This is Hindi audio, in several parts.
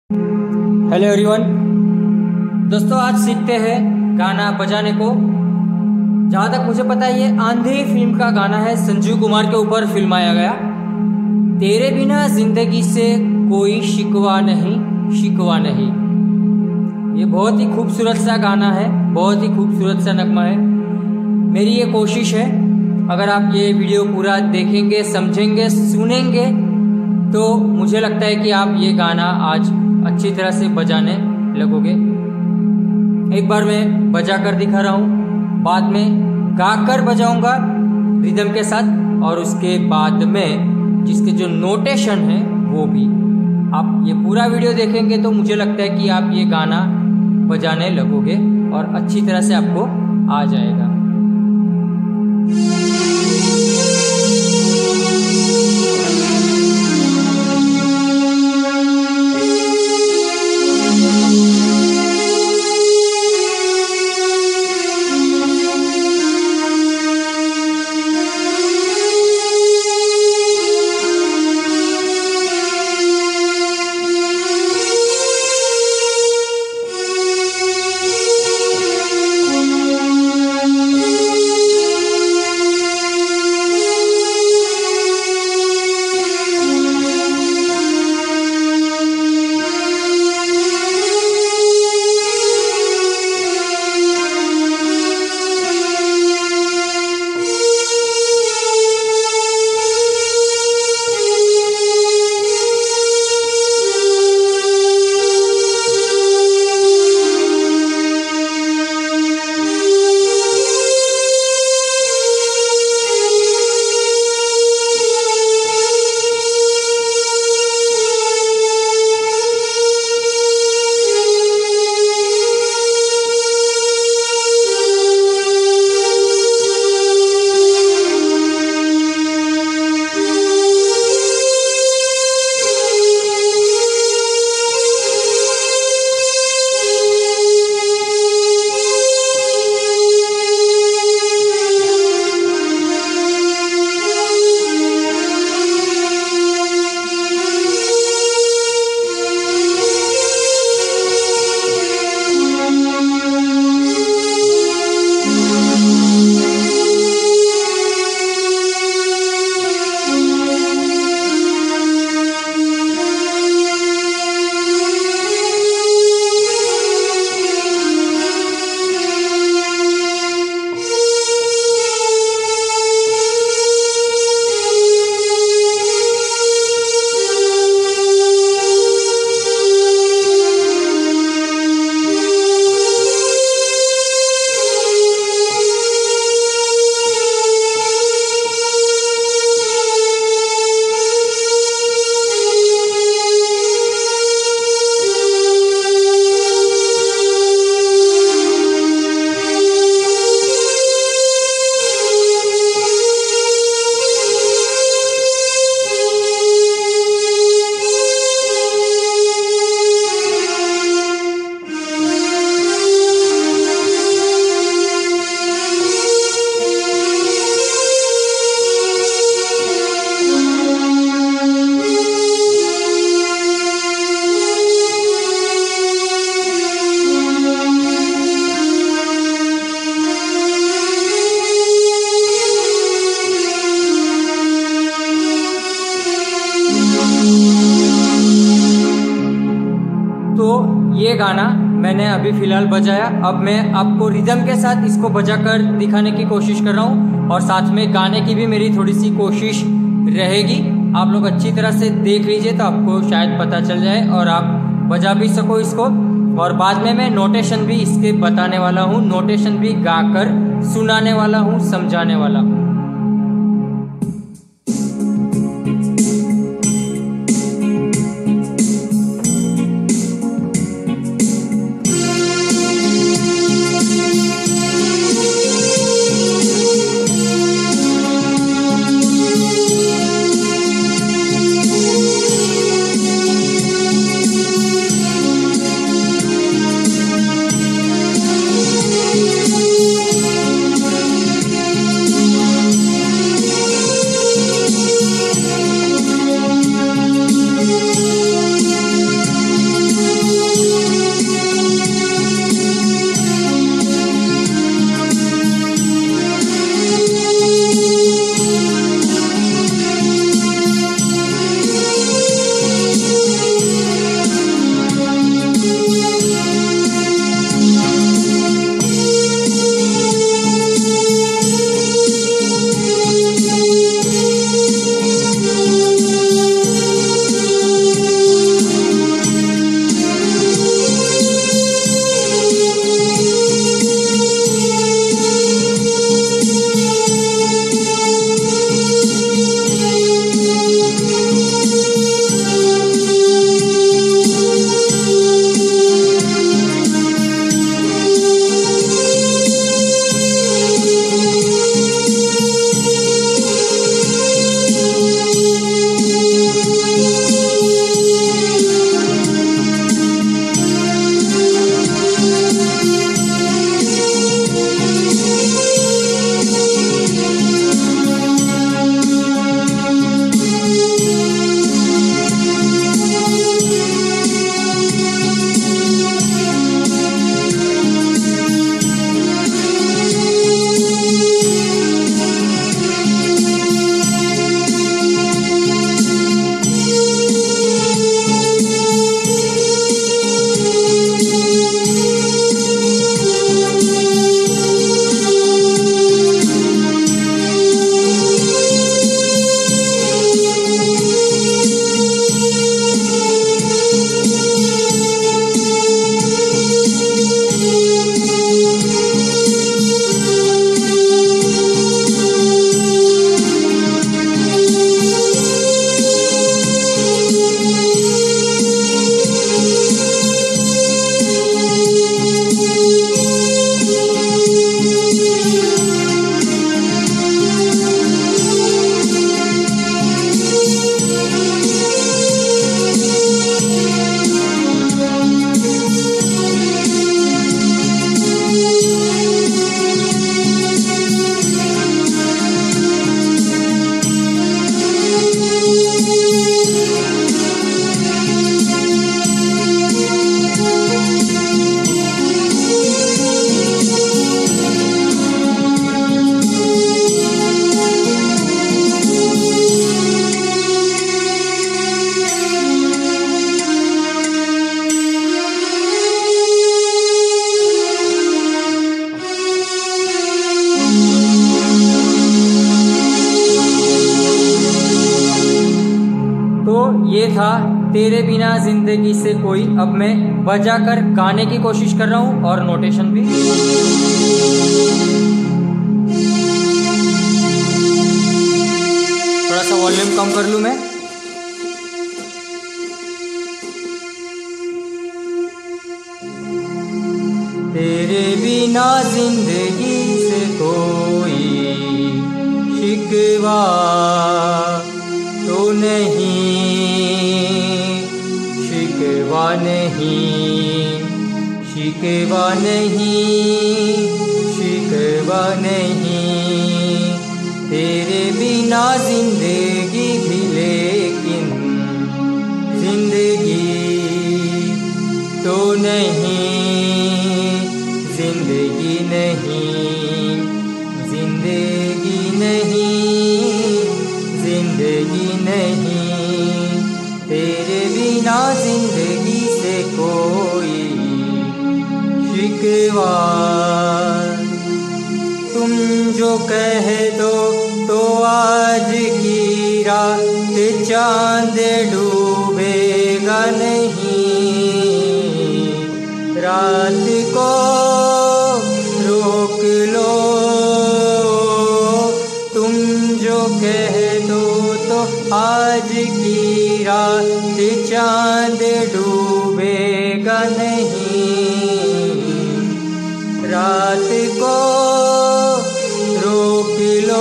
Hello everyone. दोस्तों आज सीखते हैं गाना बजाने को। जहाँ तक मुझे पता है ये आंधी फिल्म का गाना है, संजीव कुमार के ऊपर फिल्माया गया। तेरे बिना जिंदगी से कोई शिकवा नहीं, शिकवा नहीं। ये बहुत ही खूबसूरत सा गाना है, बहुत ही खूबसूरत सा नगमा है। मेरी ये कोशिश है, अगर आप ये वीडियो पूरा देखेंगे, समझेंगे, सुनेंगे तो मुझे लगता है कि आप ये गाना आज अच्छी तरह से बजाने लगोगे। एक बार मैं बजा कर दिखा रहा हूँ, बाद में गाकर बजाऊंगा रिदम के साथ, और उसके बाद में जिसके जो नोटेशन है वो भी। आप ये पूरा वीडियो देखेंगे तो मुझे लगता है कि आप ये गाना बजाने लगोगे और अच्छी तरह से आपको आ जाएगा। तो ये गाना मैंने अभी फ़िलहाल बजाया। अब मैं आपको रिदम के साथ इसको बजाकर दिखाने की कोशिश कर रहा हूँ, और साथ में गाने की भी मेरी थोड़ी सी कोशिश रहेगी। आप लोग अच्छी तरह से देख लीजिए तो आपको शायद पता चल जाए और आप बजा भी सको इसको। और बाद में मैं नोटेशन भी इसके बताने वाला हूँ, नोटेशन भी गाकर सुनाने वाला हूँ, समझाने वाला हूँ। तेरे बिना जिंदगी से कोई। अब मैं बजाकर गाने की कोशिश कर रहा हूँ और नोटेशन भी। थोड़ा सा वॉल्यूम कम कर लूँ मैं। तेरे बिना जिंदगी से कोई शिकवा तो नहीं, शिकवा नहीं, शिकवा नहीं, शिकवा नहीं। तेरे बिना जिंदगी भी लेकिन जिंदगी तो नहीं, जिंदगी नहीं, जिंदगी नहीं, जिंदगी नहीं। तेरे बिना जिंदगी से कोई शिकवा। तुम जो कह दो तो आज की रात चांद डूबेगा नहीं, रात को रोक लो। तुम जो कह दो तो आज की रात चांद डूबेगा नहीं, रात को रोक लो।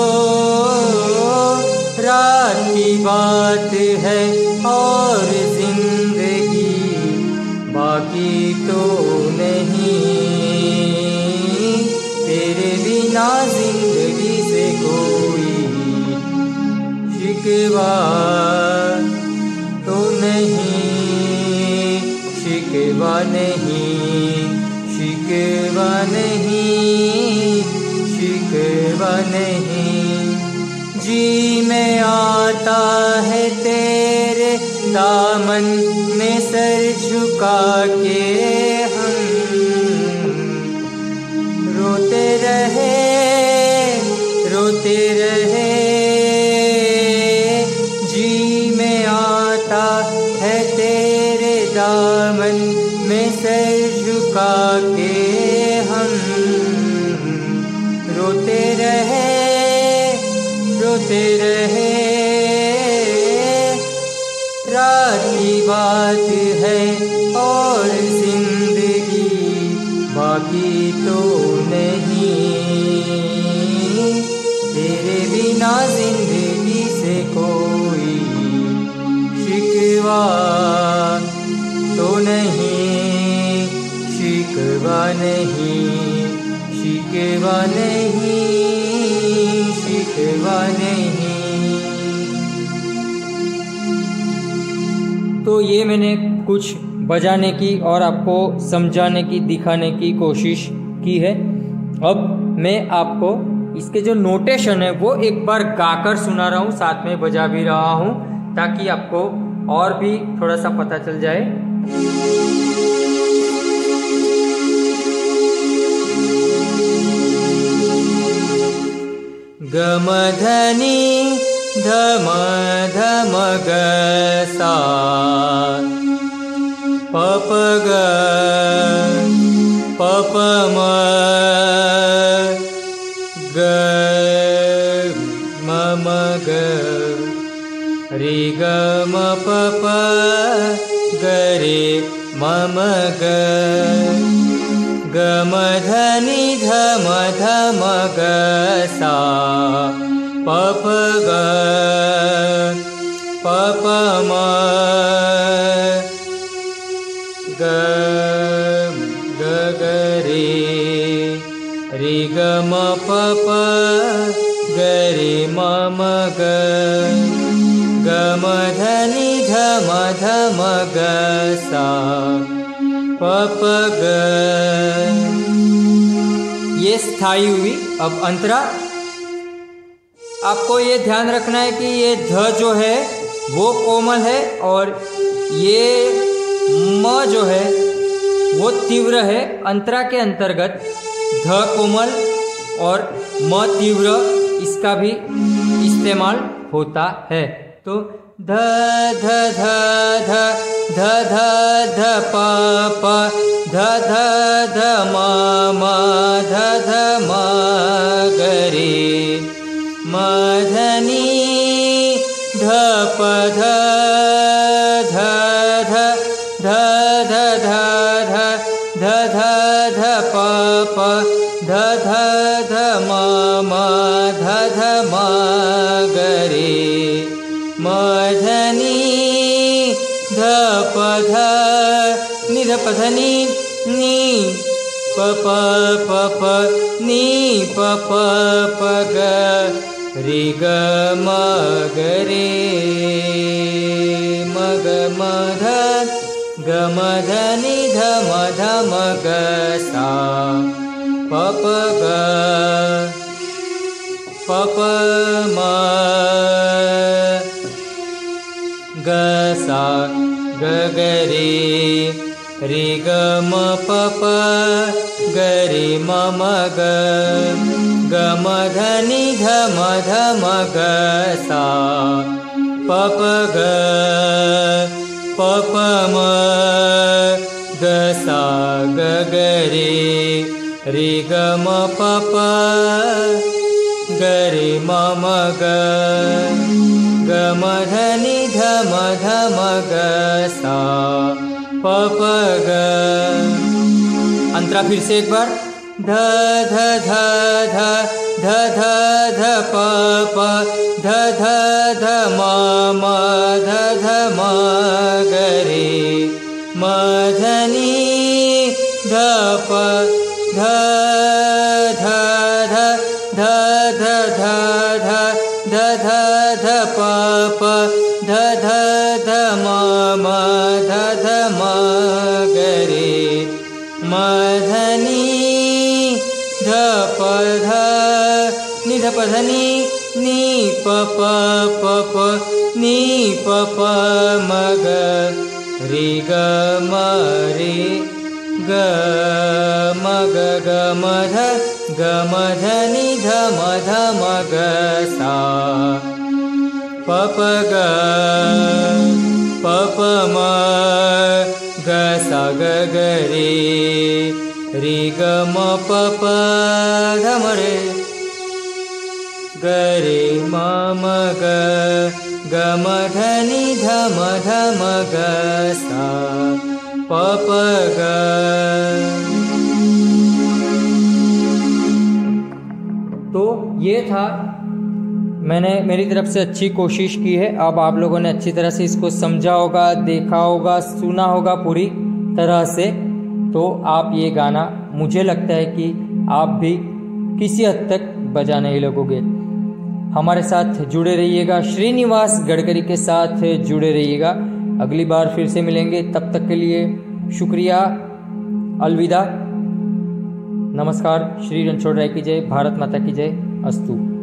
रात की बात है और जिंदगी बाकी तो नहीं। तेरे बिना जिंदगी से कोई शिकवा तो नहीं, शिकवा नहीं, शिकवा नहीं, शिकवा नहीं। जी में आता है तेरे दामन में सर झुका के हम, रोते रहे, रोते रहे। जी में आता है तेरे दामन में सर झुका के हम, रोते रहे, रोते रहे। रात की बात है और जिंदगी बाकी तो नहीं। तेरे बिना जिंदगी से कोई शिकवा तो नहीं, शिकवा नहीं, शिकवा नहीं, शिकवा नहीं। तो ये मैंने कुछ बजाने की और आपको समझाने की, दिखाने की कोशिश की है। अब मैं आपको इसके जो नोटेशन है वो एक बार गाकर सुना रहा हूँ, साथ में बजा भी रहा हूँ, ताकि आपको और भी थोड़ा सा पता चल जाए। गम धनी धम धम ग सा पप ग पप म ग म ग रे ग म प प ग रे म म ग गम धनी धम धम ग सा पप ग पप म ग ग ग रे ग म प प ग रे म म ग गम धनी धम धम ग सा पप ग। ये स्थाई हुई। अब अंतरा, आपको ये ध्यान रखना है कि ये ध जो है वो कोमल है और ये म जो है वो तीव्र है। अंतरा के अंतर्गत ध कोमल और म तीव्र, इसका भी इस्तेमाल होता है। तो ध ध ध ध ध ध ध प प ध ध ध म म ध ध म ग रे म ध नि ध प ध ध ध ध ध ध ध ध ध ध प प ध ध ध म म ध ध म ग रे म ध नि ध प ध नि ध प ध नि प प प प नि प प प ग रे ग म ग रे म ग म ध ग म ध नि ध म ग सा प प ग प प म ग सा ग ग रे ग म प प ग रे म म ग ग म ध नि ध म ग सा प प ग प प म ग सा ग ग रे ग म प प ग रे म म ग ग म ध नि ध म ग सा प प ग। अंतरा फिर से एक बार ध ध ध ध ध ध ध प प ध ध ध म म ध ध म ग रे म ध नि ध प ध ध ध ध ध ध ध ध ध ध प प ध ध ध म म ध ध म ग रे म ध नि ध प ध नि ध प ध नि प प प प नि प प म ग रे ग म रे ग म ग ग म ध नि ध म ग सा प प ग प प म ग सा ग ग रे ग म प प ध म रे ग रे म म ग ग म ध नि ध म ग सा प प ग। तो ये था, मैंने मेरी तरफ से अच्छी कोशिश की है। अब आप लोगों ने अच्छी तरह से इसको समझा होगा, देखा होगा, सुना होगा पूरी तरह से। तो आप ये गाना, मुझे लगता है कि आप भी किसी हद तक बजाने ही लगोगे। हमारे साथ जुड़े रहिएगा, श्रीनिवास गडकरी के साथ जुड़े रहिएगा। अगली बार फिर से मिलेंगे, तब तक के लिए शुक्रिया, अलविदा, नमस्कार। श्री रणछोड़ राय की जय, भारत माता की जय, अस्तु।